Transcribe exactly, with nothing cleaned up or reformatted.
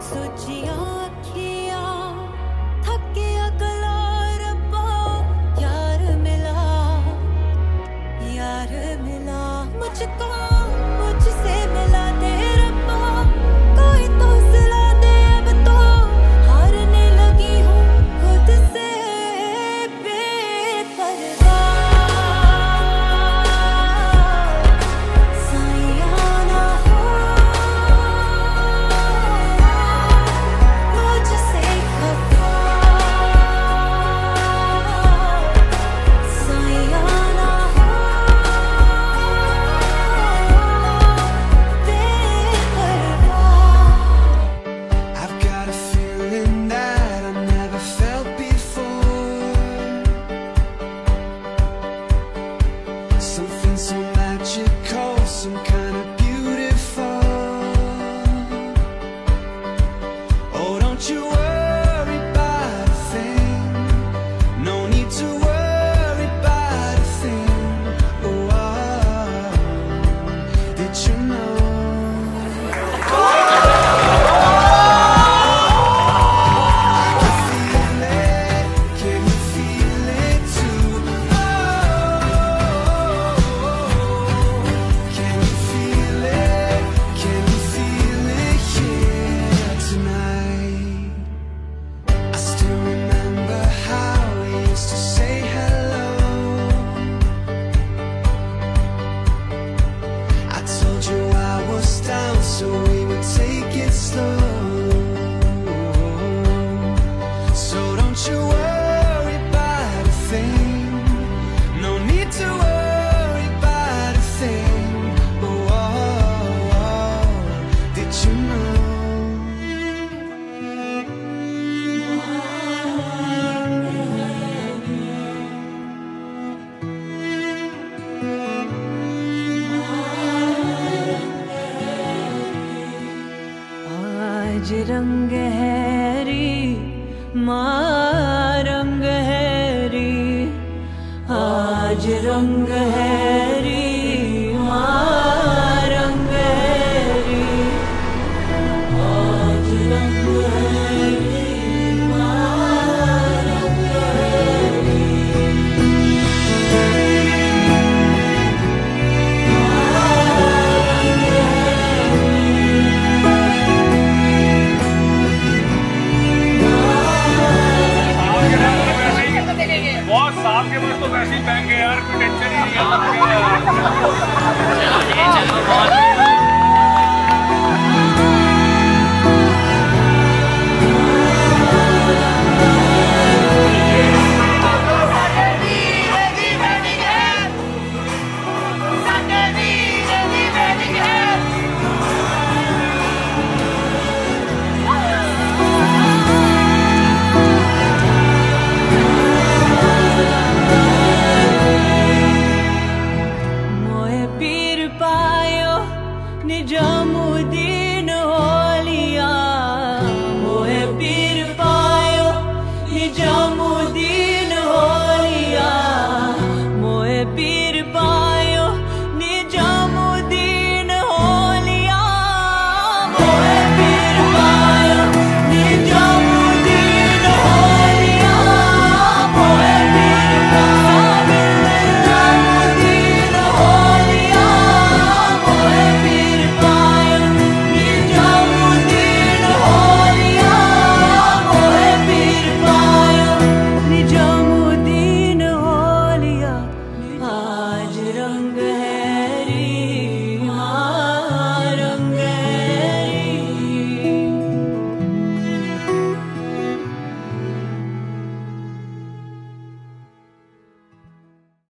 सोचिया अखियां थके अगला रब्बा यार मिला यार मिला मुझको मुझसे मिला दे रब्बा कोई तो सिला दे अब तो हारने लगी हूँ खुद से बेपरवाह साइया ना हो मुझसे खफा साइया ना हो बेपरवाह I've got a feeling that I never felt before. Something so magical, some kind of beautiful. Oh, don't you worry about a thing. No need to worry about a thing. Oh, oh, did you know? Can you feel it too? Oh, can you feel it? Can you feel it here tonight? I still remember how we used to say hello. I told you I was down, so we would take it slow. So don't you worry about a thing. No need to worry about a thing. Oh, oh, oh. Did you know? आज रंग Harry माँ रंग Harry आज रंग Harry माँ रंग Harry आज रंग हैरी माँ रंग हैरी बहुत साल के बाद तो वैसे ही पहन गए यार, कोई टेंशन ही नहीं है।